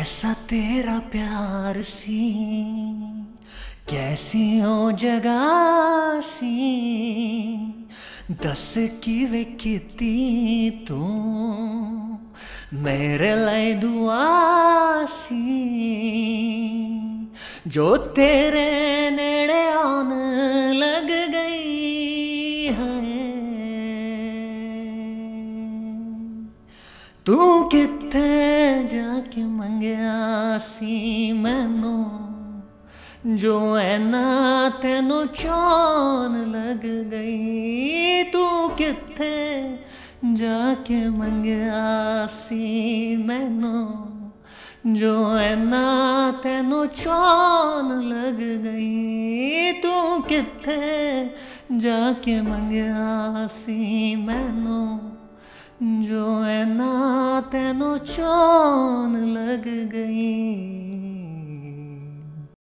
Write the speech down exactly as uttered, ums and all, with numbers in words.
कैसा तेरा प्यार सी, कैसी हो जगह सी, दस किवे कीती तू मेरे लिए दुआ सी, जो तेरे नेड़े आन लग गई है। तू किथे जाके मंगया सी मैनू, जो ऐना तेनू चान लग गई। तू किथे जाके मंगया सी मैनू, जो ऐना तेनू चान लग गई। तू किथे जाके मंगया सी मैनू, जो ऐना तेनू चान लग गई।